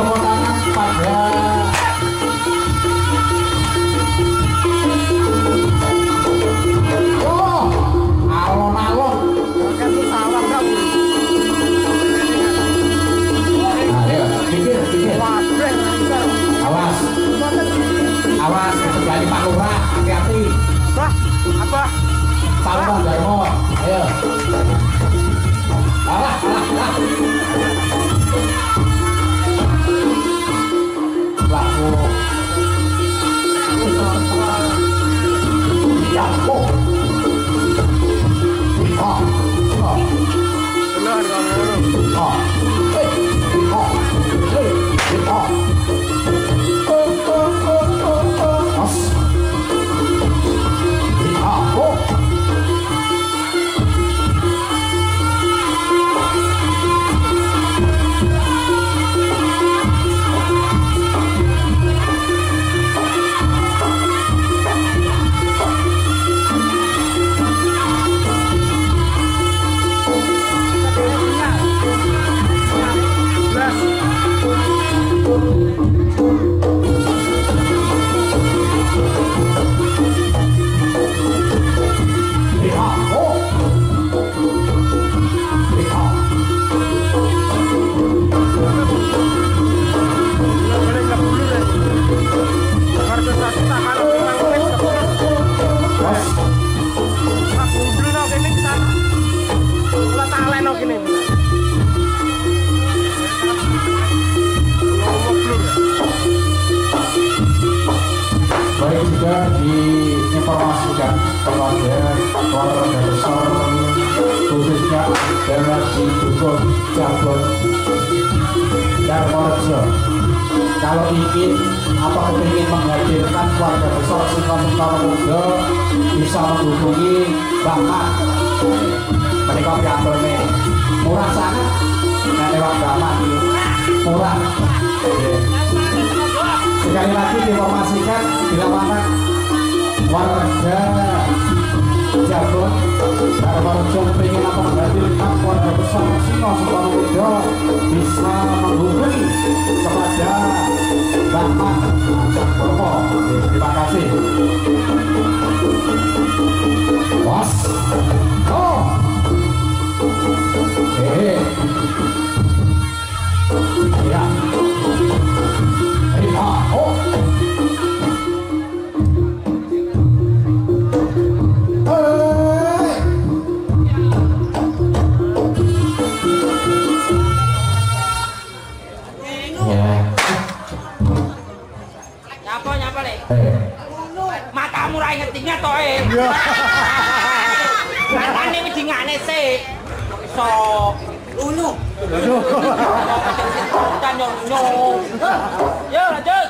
tepuk tangan pada alon-alon. Kan tuh salah kau. Ayo, pikir. Awas. Awas, kembali Pak Lurah, hati-hati. Bah, apa? Pak Lurah Darmo, ayo. Alah. Laku. Jago. Benar kamu. Baik juga diinformasikan kepada keluarga besar khususnya daerah di Dukuh Cirebon Darmorejo, kalau ingin atau ingin menghadirkan keluarga besar Singkong Muda bisa menghubungi Bapak mereka piantone murah sangat lewat Bapak murah. Sekali lagi diinformasikan bila mana warga Cirebon Darmorejo ingin atau menghadirkan keluarga besar Singkong Muda bisa menghubungi kepada Bapak Purwo. Terima kasih. Was. Oh. Ya. Oh. Nyapa le. Matamu ra inget-inget to e. Matane wis dingane sik. Iso lunyu. Dan nyong. Yo lanjut.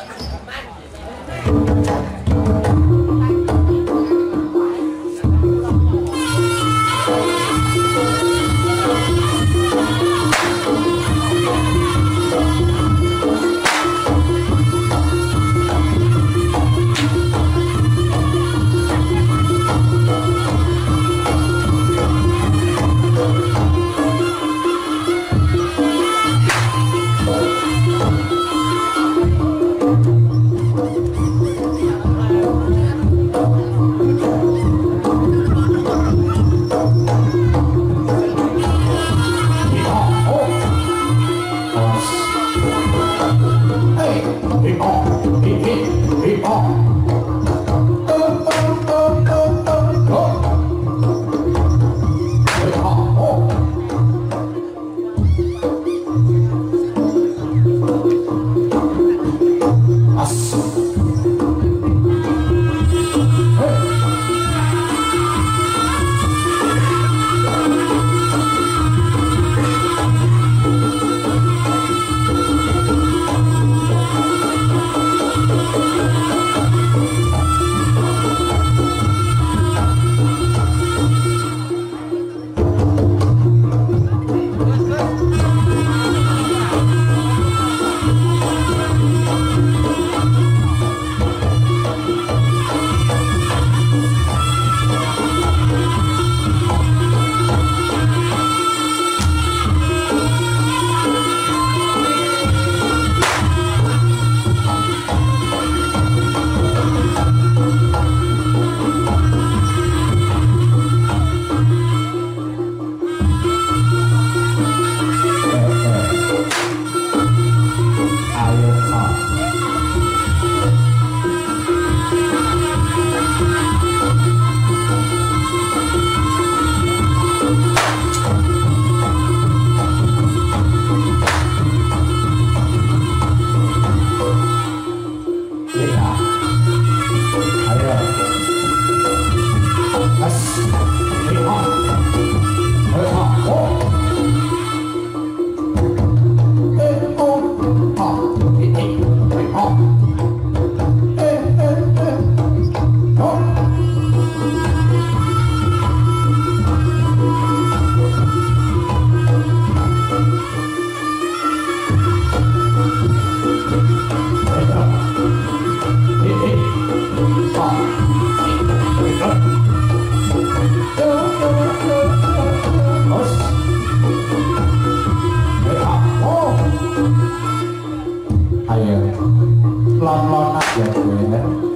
Ayo, lon-lonan ya gue.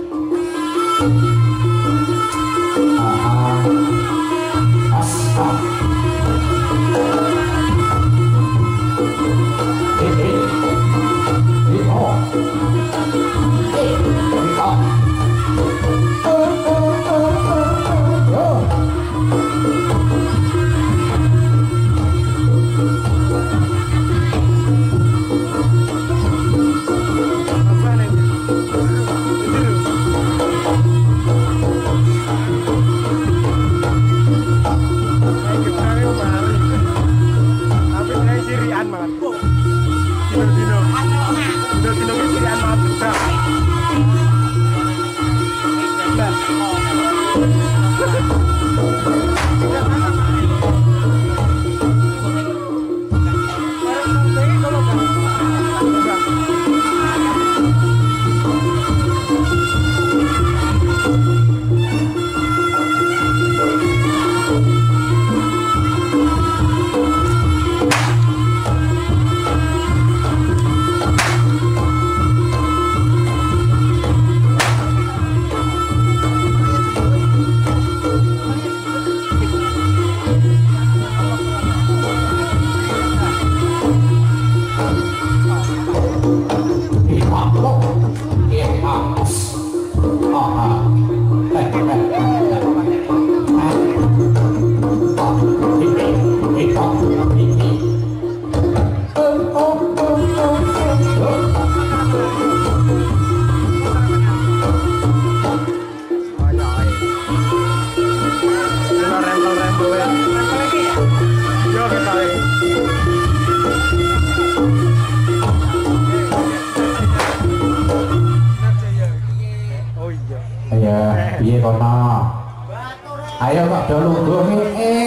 Ayo kok dulu gue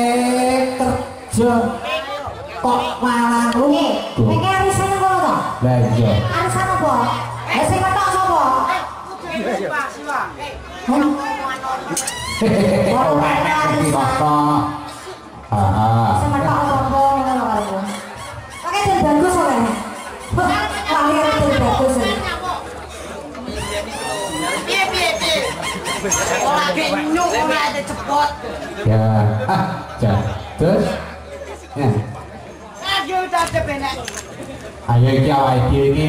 kerja kok malah lu ini arisan apa toh? Lah iya Arisan apa? Sing ketok sapa? ora enak iki kok. Sing ketok apa ngono lho karo. Oke, dan bagus ora? Lahir itu bagus. Lagi nyuk ora ada cepot. Ya, terus Ayo udah ada benek. ayo iki awake dhewe iki.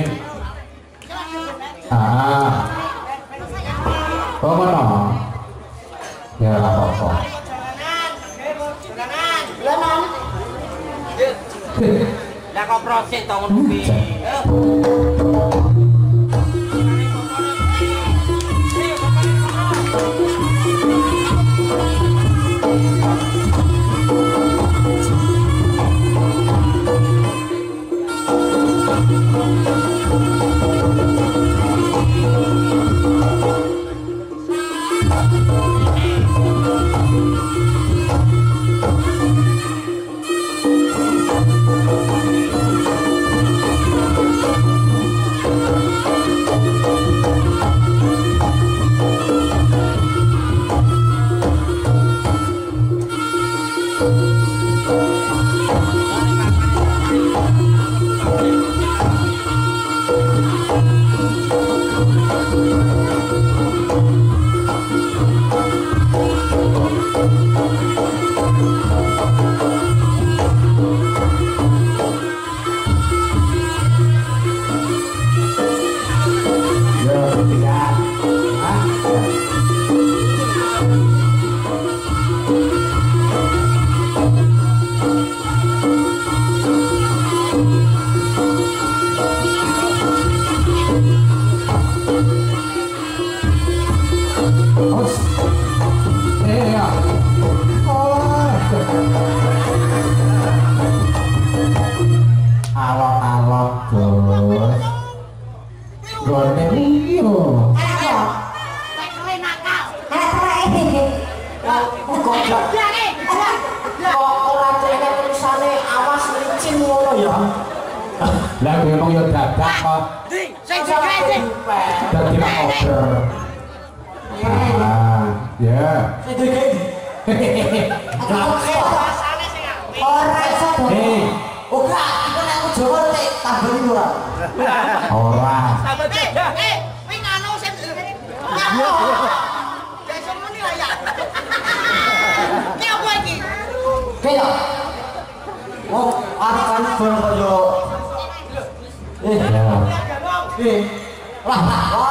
Oh ngono. Ya ora apa-apa. Lanan. Lah kok proses to ngono kuwi. Lah memang yo dadak kok. Sing dikasih. Dadi mak order. Ya. Sing dikasih. Rasane sing apik. Ora iso. Hei, Ora, iku nek aku Jawa nek tambani ora. ora. Wah.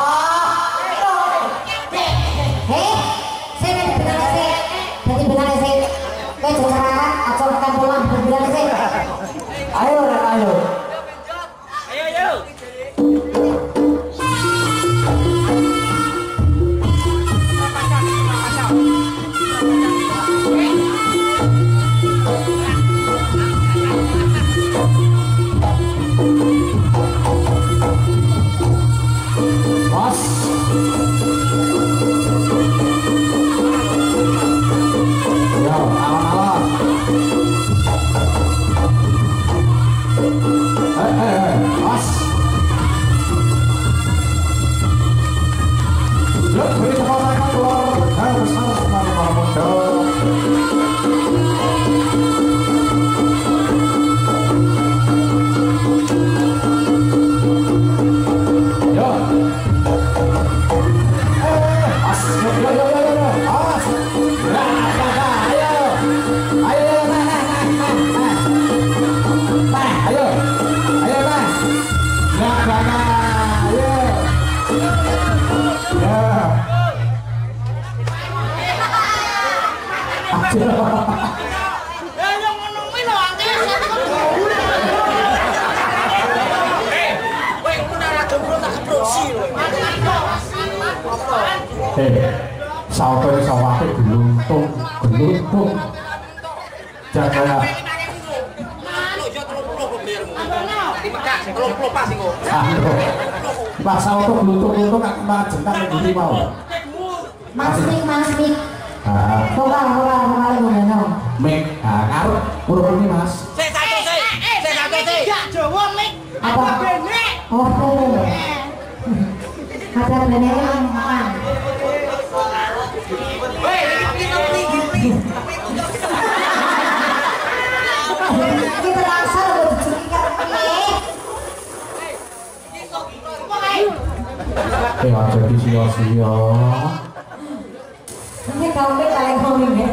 Hei, saya benar sih. Jadi benar sih. Kayak cara atau makan pulang benar sih. Ayo. Ayo. Mas. Ya, awan-awan. Mas. Ya, beri kesempatan keluar. Harus modal. Salto sawake geluntung. Jaga. Pas salto geluntung nak kemana jentang ngendi mau. Mas Mik. Hola ngono. Mik, ngarep urut ini Mas. Saya satu sih. Jawa Mik. Apa? Oh. Ada beneran makan. Kita langsung Aja di sia-sia. Ini kamu kalian ngomong ya.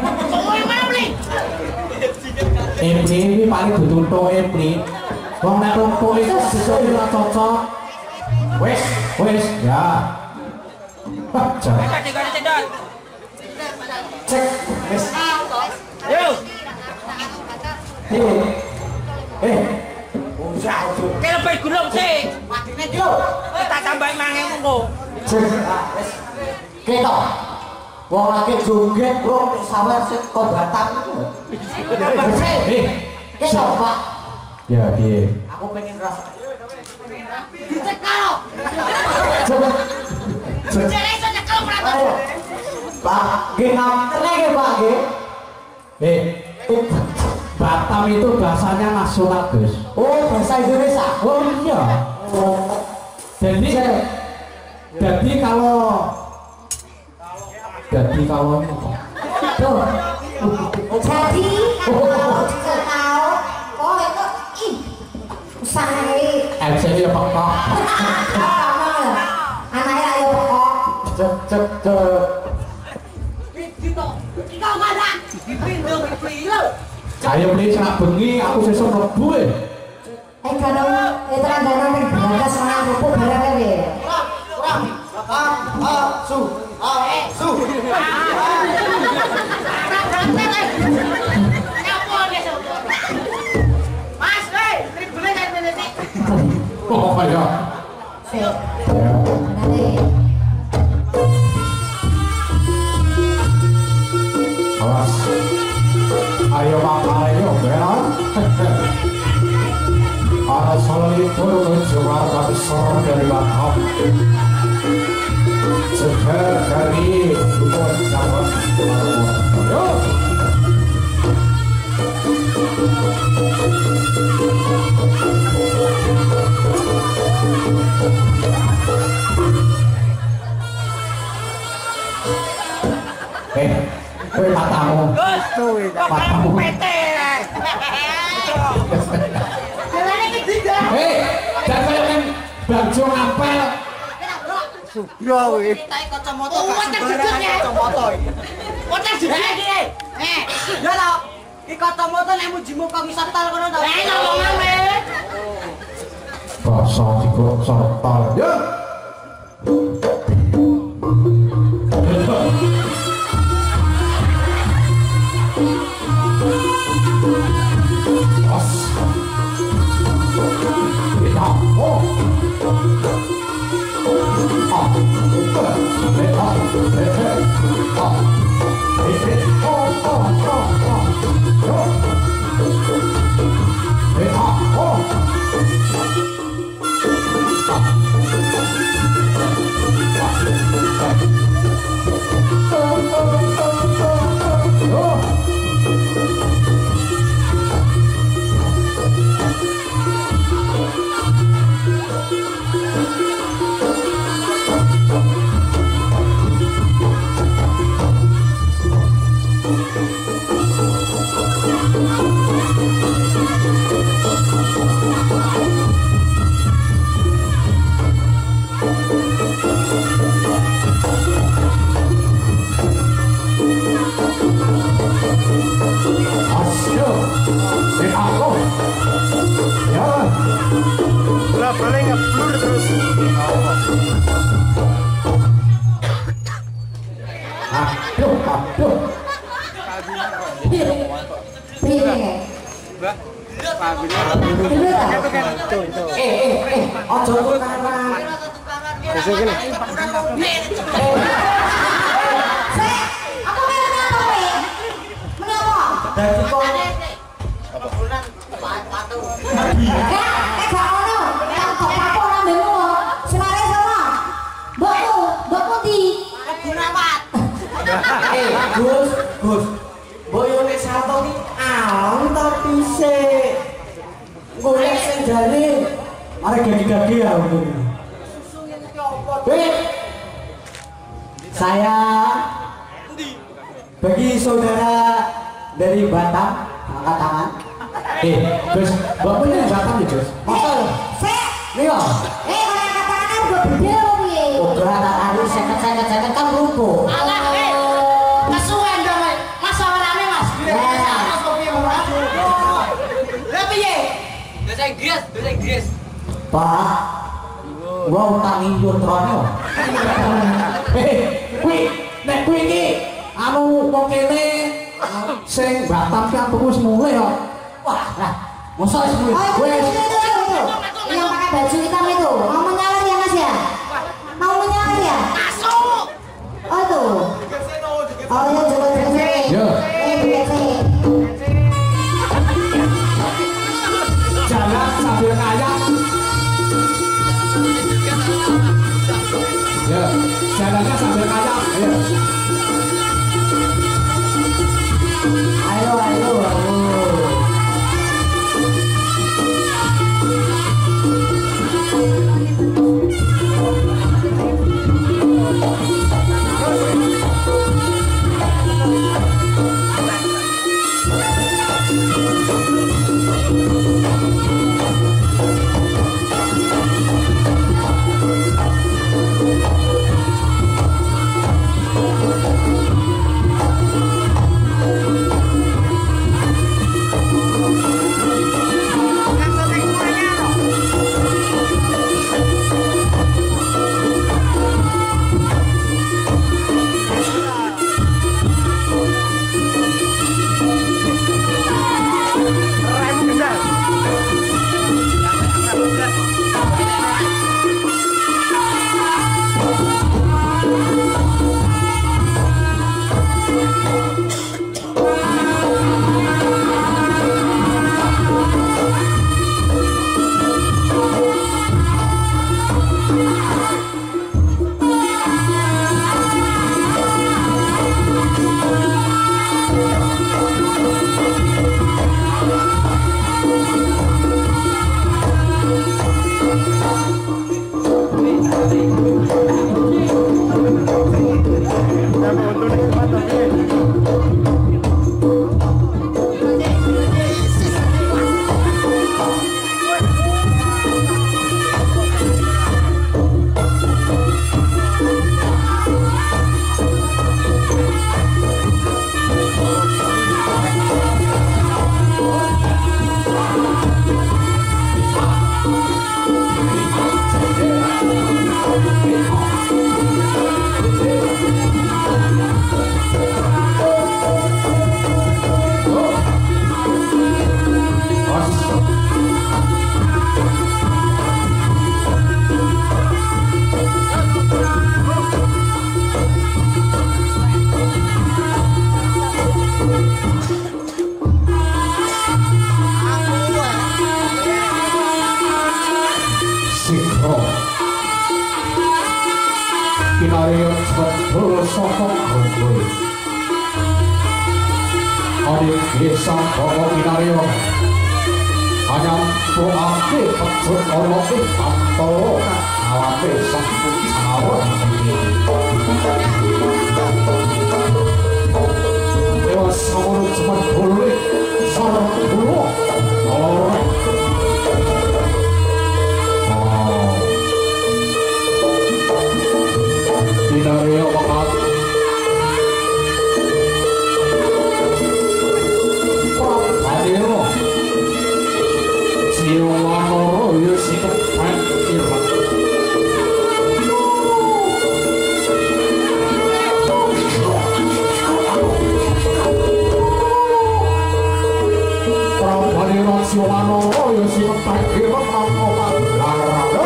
Ini paling dituntut ini. Wong nek tuntut itu sesuk ora cocok. Wes, ya. Cedot. Cek, wes. Yo. Kayak lebih gulung sih. Kita tambahin mangeng kok. Wes. Ketok. Wong lagi joget bro, sawer sik kok batang itu. Ketok, Pak. Ya, piye? Aku pengen rasa. Cekal. Jadi iso nyekel prato. Pak, nggih ngapunten nggih, Pak, nggih. Batam itu bahasanya nasional, Gus. Oh, bahasa Indonesia. Oh iya. Jadi kalau tuh. Jadi kalau tahu, oh itu usahai. MC ya pokok. Anaknya ayo pokok. Cek. Kau mana? Ayo beli senak bengi, aku sesuk mlebu e. Kadang terang ning berangkas semangat pupuk barang e. Su. Mas, tribune nek meniti. Oh ya. Sik. Nanti. Awas. Ayo ayo benar. Para solipur menjual besar dari Batam. Seger dari Luar Jawa. Ayo. Kowe matamu. Matamu. Jangan kaya kan baju ngapel. Subro kuwi. Kacamata kacamata. Kota juga iki. Ya lho. Iki kacamata nek mujimu kok iso tel ngono to. Ngomong ae. Basa Sogok sotol. Ya. Os. Kita. Oh. Gus, boyone sato ki alon tapi se golek sing jane arek gagi-gagi ya untuk ini. Saya bagi saudara dari Batam angkat tangan. Gus, Mbak punya Batam ya, Gus? Masa? Nih, kalau angkat tangan udah beda loh piye? oh, gerakan hari seket kan lumpuh. Kesuwen dong, Mas orane Mas. Mas kok piye ora? Lah piye? Bahasa Inggris. Pak, gua utangi yuntrone kok. Nek kuwi iki anu wong kene sing Batam ki aku wis mulai kok. Wah, lah, mosok wis mulai. Yang pakai baju hitam itu mau menyalur ya Mas ya? Mau menyalur ya? Masuk. Oh tuh. Oh ya coba sini. Yo. Sini. Jalan sambil kayak. Ya, jalannya sambil kayak. Ayo. Ayo. Kinaryo betul sokok rukun adik desa Koko Kinaryo hanya tuake pecut oloke pantoro awake sampun cawan dewa samono cepat boleh sarang dulu alright Kinaryo makat Adiro Jiwanoro Yusikap Irak Adiro Jiwanoro Yusikap Irak Makopat Larada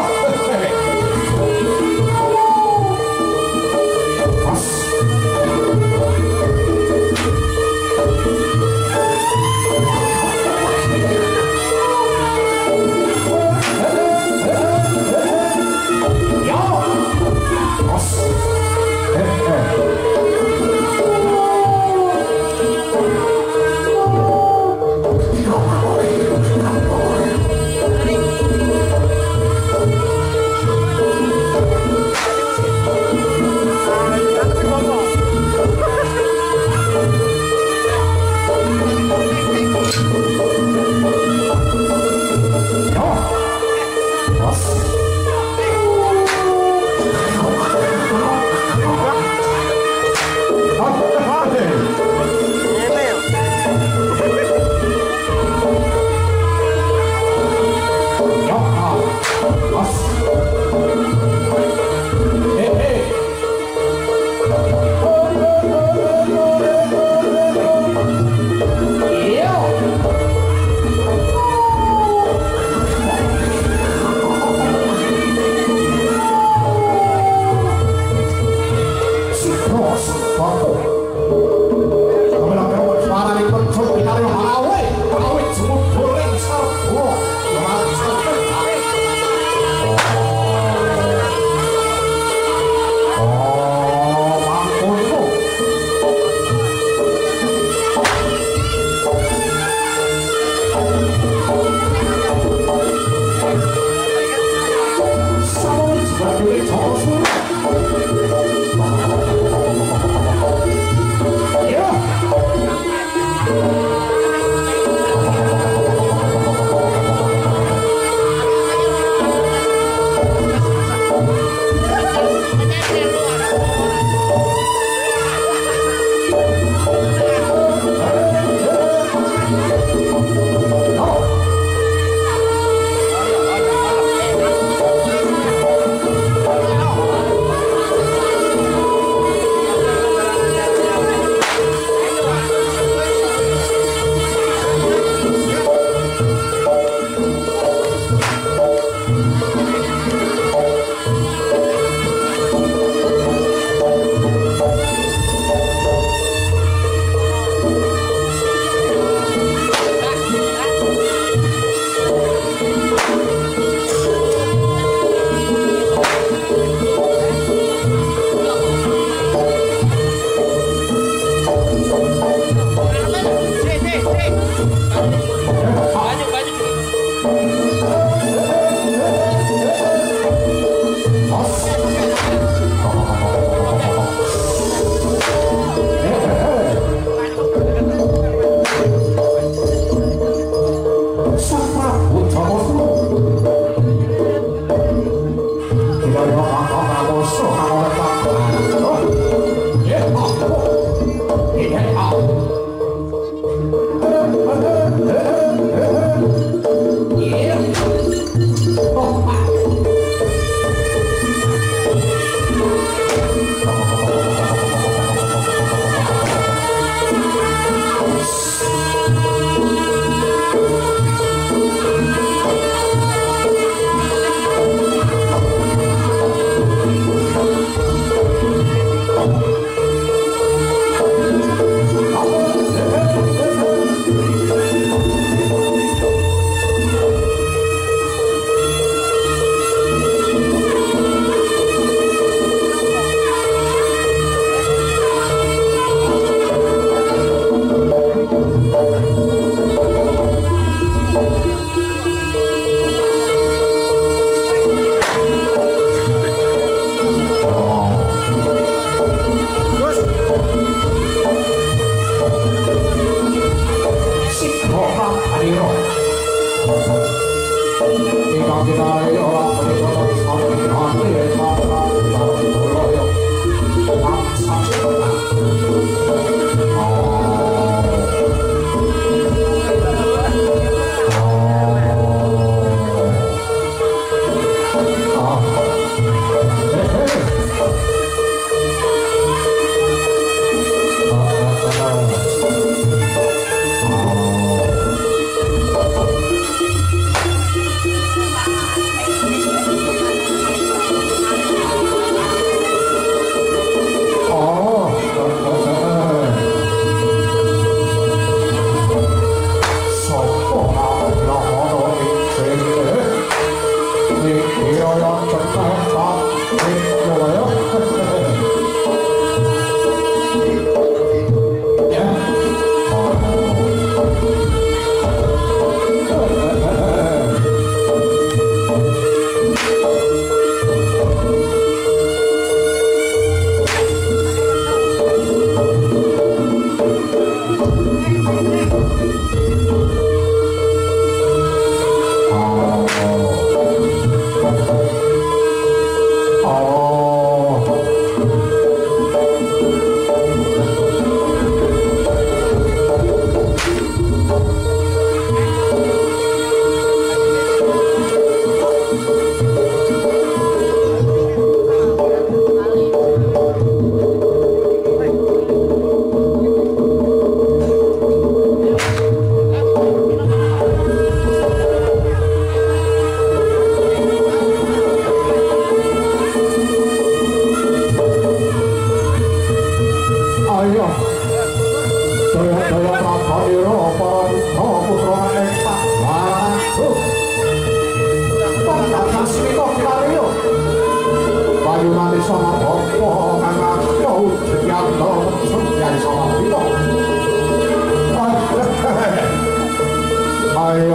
ayunane sama bapa kang ayo diyanto sujai sama pito ayo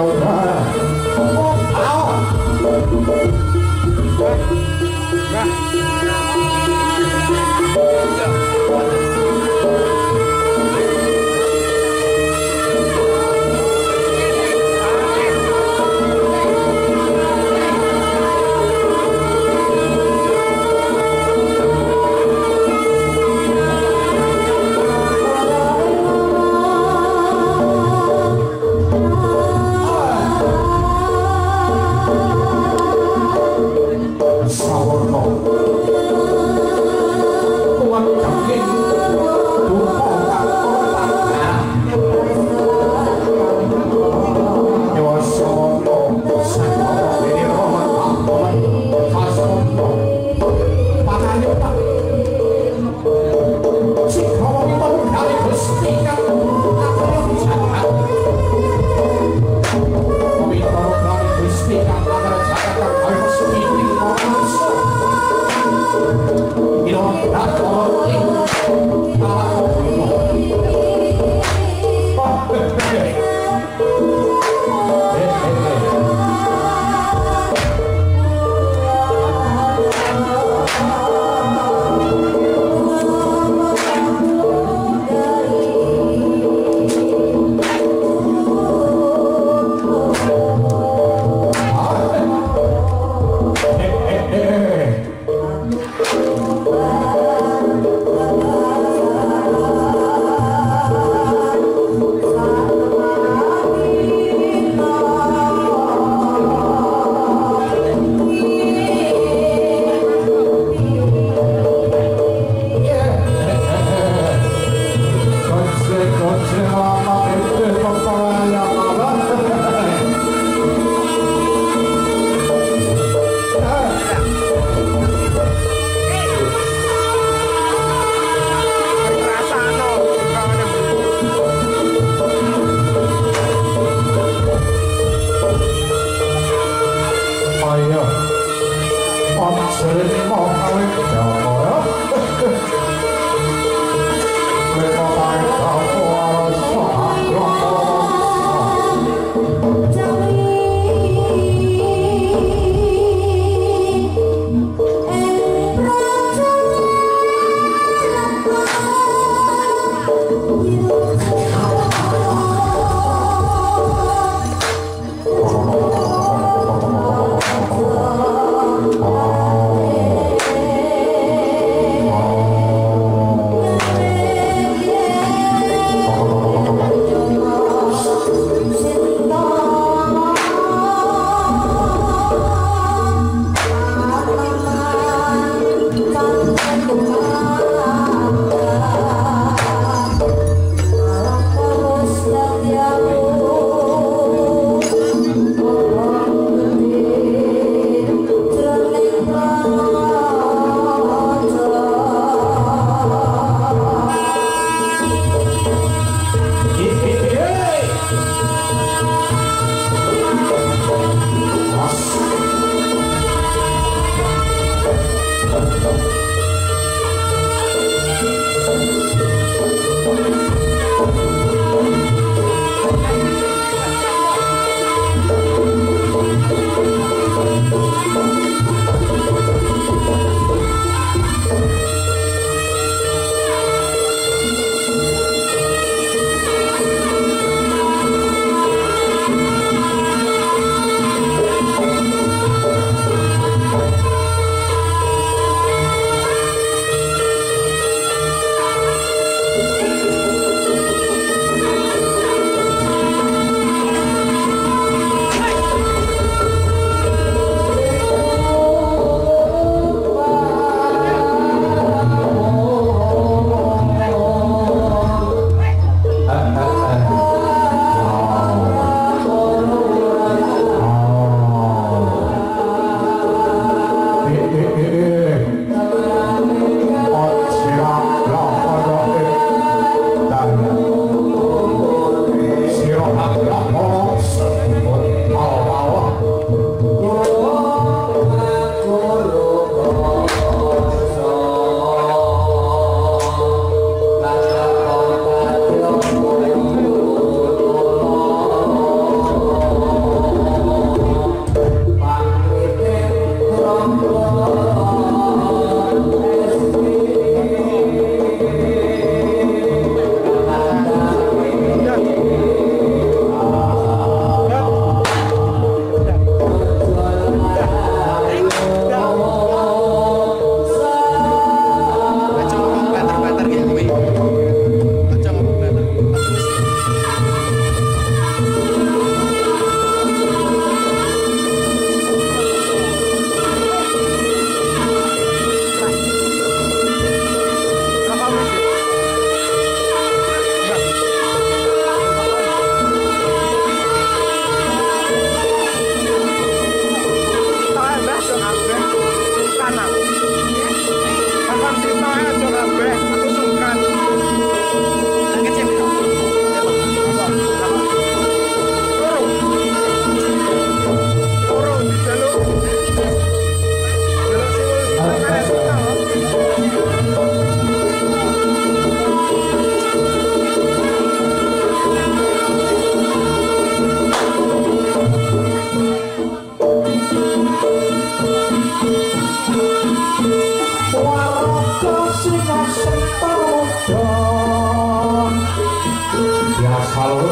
Halo.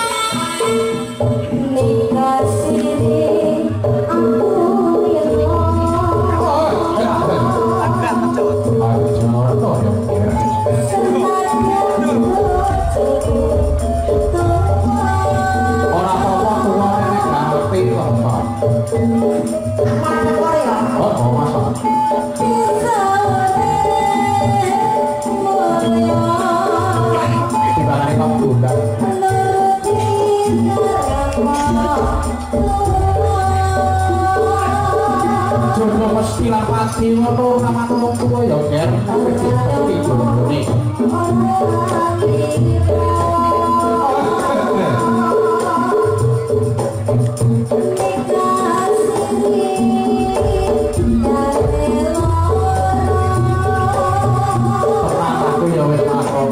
Nikah siri aku Mesti lapati ngono sama tolong tua ya ger tapi jone aku ya wis makon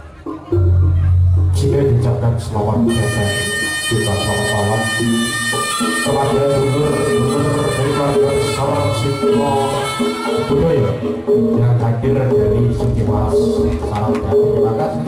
Jika diucapkan selawat kita salam kepada gubernur daripada Sarang Sitwa Budoyo yang hadir dari Sikiwas Sarangga. Terima kasih.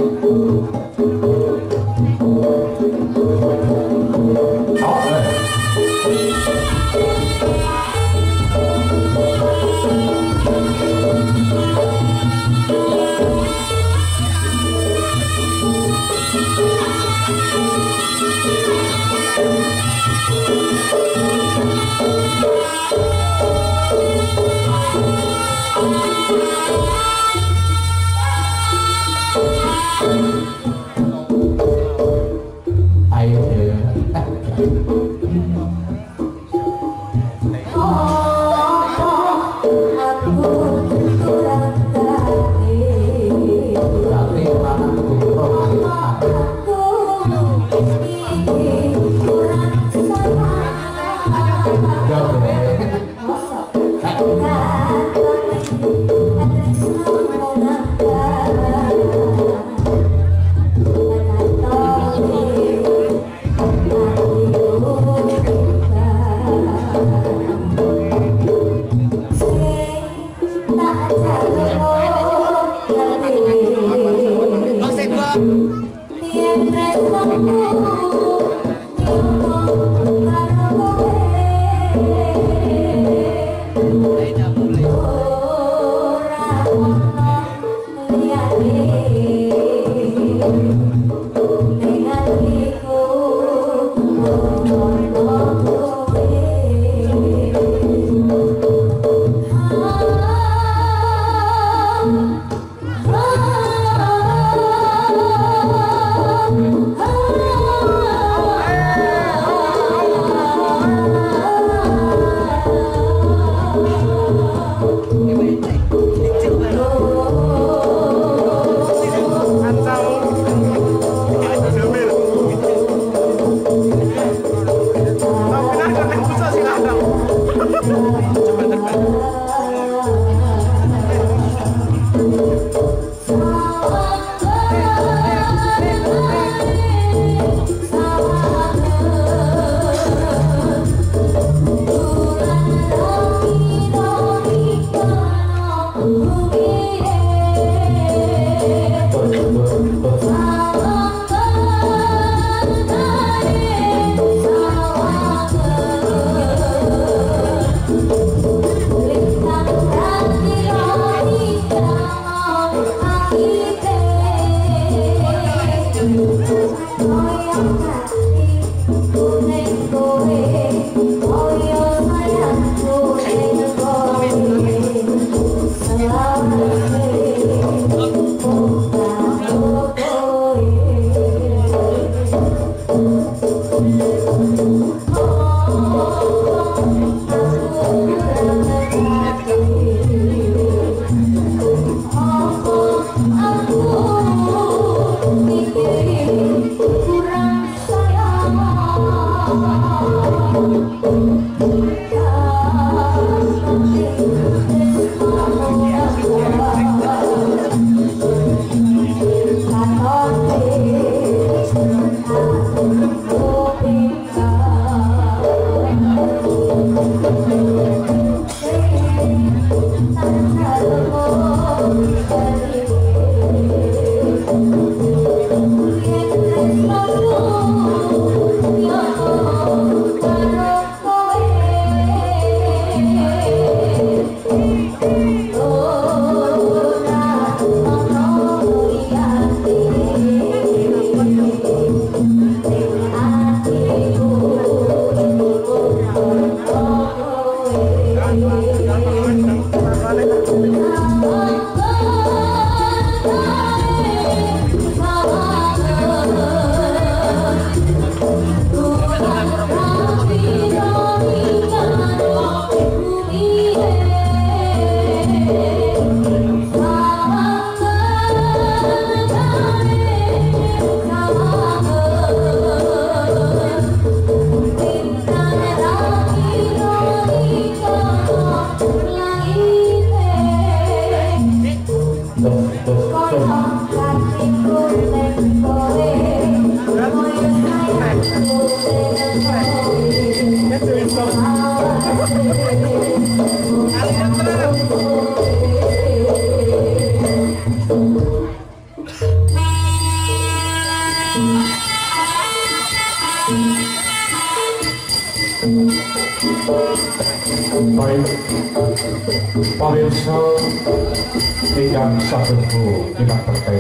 Baik, pemirsa ingkang sabehu ingkang berkait.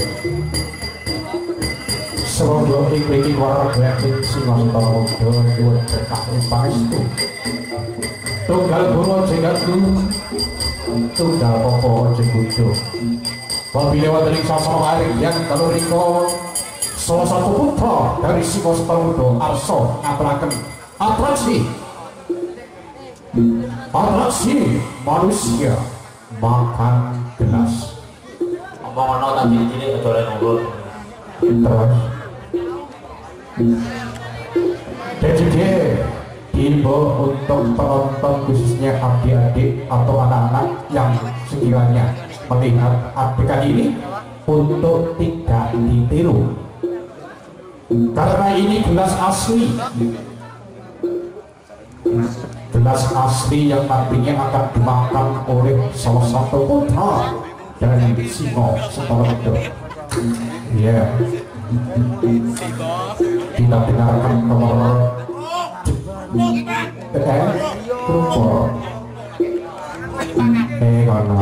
Semoga iki warga Singasana Muda nyuwun berkah pangestu. Tunggal Guru Jengatu, tunggal Popo Jengkudo. Wabila wonten ing sasana aring yang kalau riko salah satu putra dari Singasana Muda arsa ngaturaken atraksi manusia makan gelas. Omong-omong tadi cilik kedolen ngulur. Terus jadi dia diimbau untuk penonton khususnya adik-adik atau anak-anak yang sekiranya melihat adegan ini untuk tidak ditiru karena ini gelas asli yang nantinya akan dimakan oleh salah satu putra dari Singasana Muda. Ya, kita dengarkan nomor Trupor kono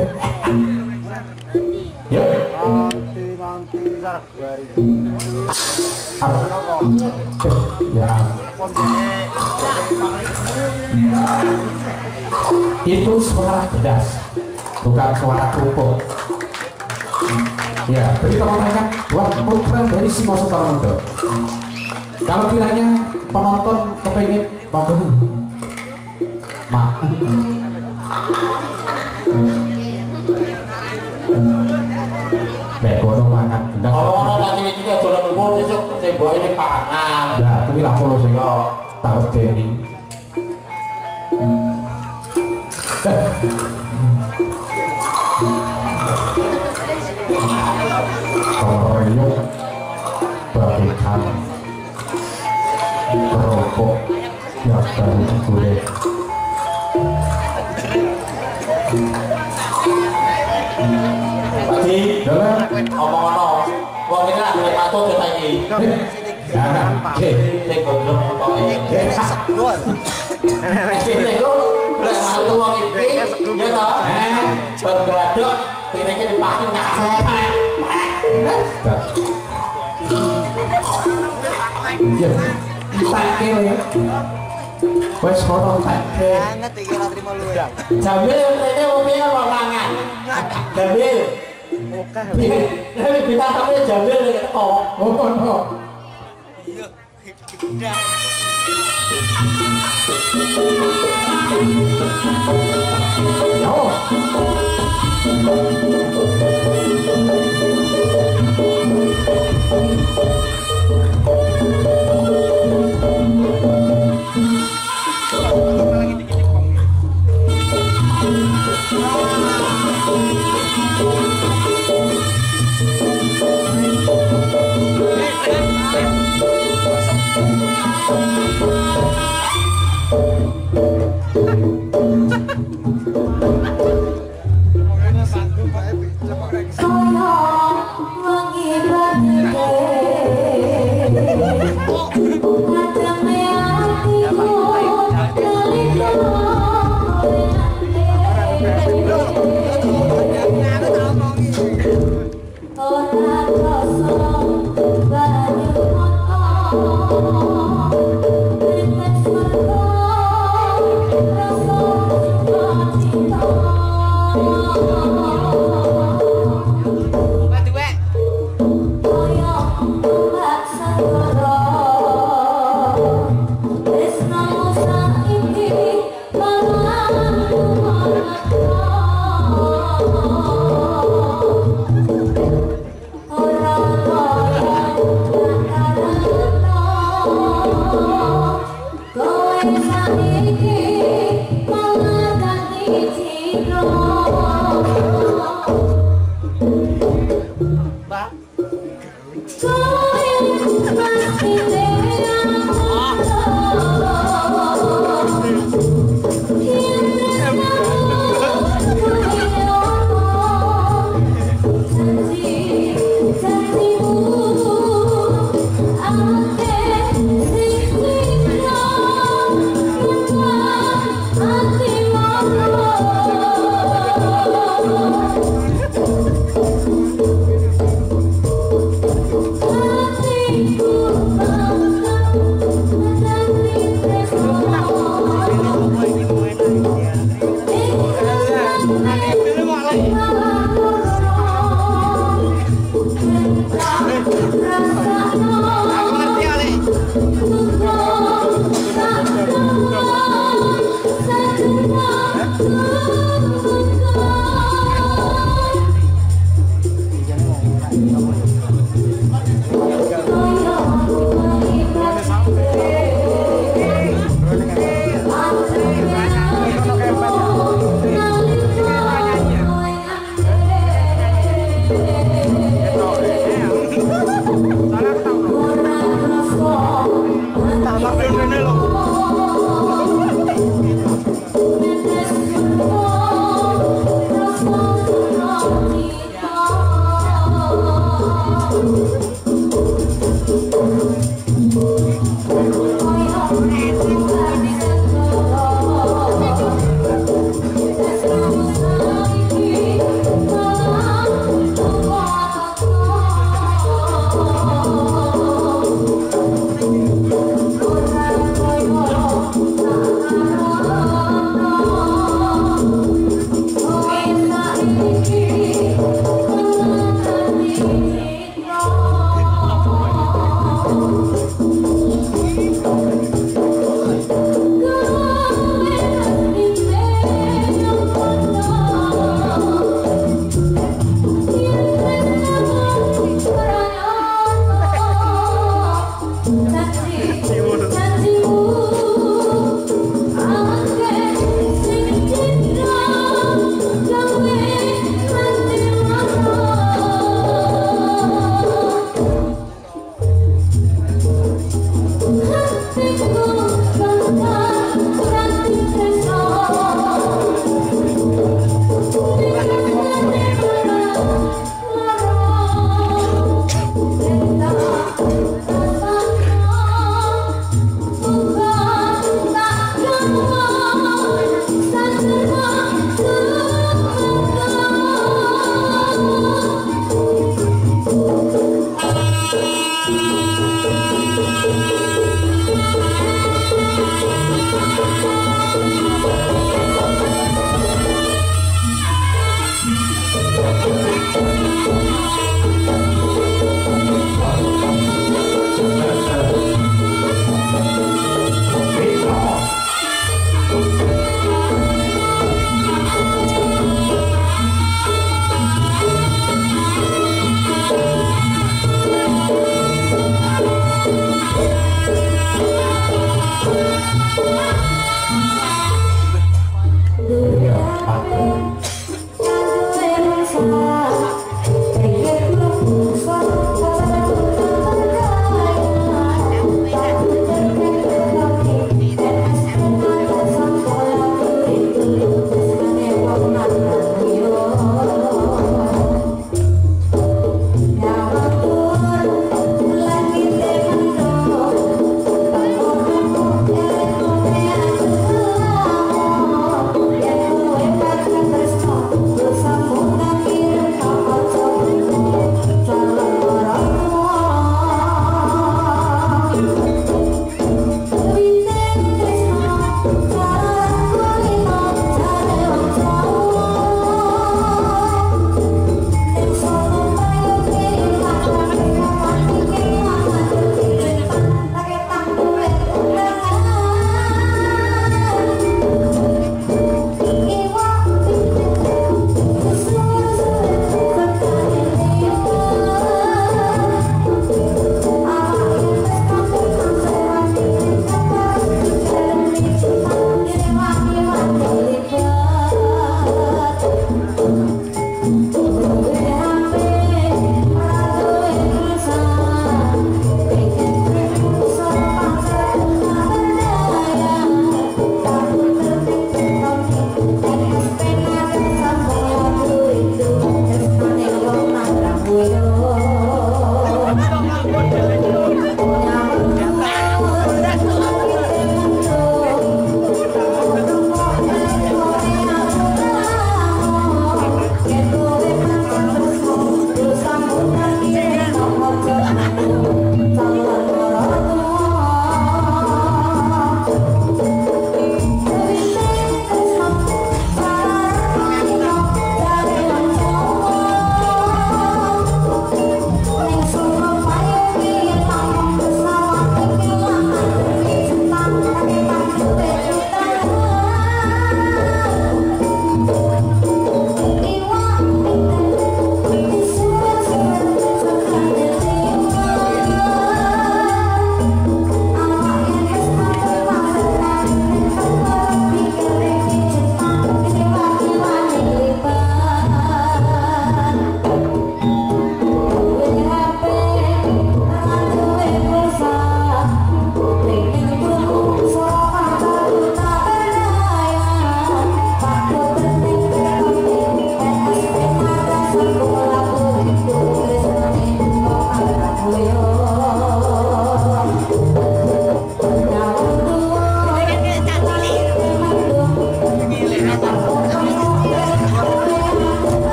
ya ya itu suara pedas bukan suara kerupuk. Ya, jadi teman-teman buat putra dari Singasana Muda. Kalau kiranya penonton kepingin bangun, mak, begono mangan. Kalau lagi ini juga dolan umur besok tembok ini pangan. Ya, tapi lah kalau saya tahu Denny. Koyok bagikan kerupuk yang baru digoreng. Pasti Jalan. omong-omong wong iki lak duwe patuh desa iki. Jangan. Nek gondrong pokoke. Nek lho lek mantu wong iki ya to. Bergadok pireke dipake ngasih. Ya, tak ya. Wes kono tak. Banget iki ora trimo luwe. Jamil rene wong piye kok mangan. Jamil. Oke. Nek kita sampe Jamil nek teko. Oh, kono.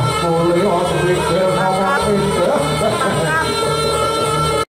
mulai harus mikir ngomong pindah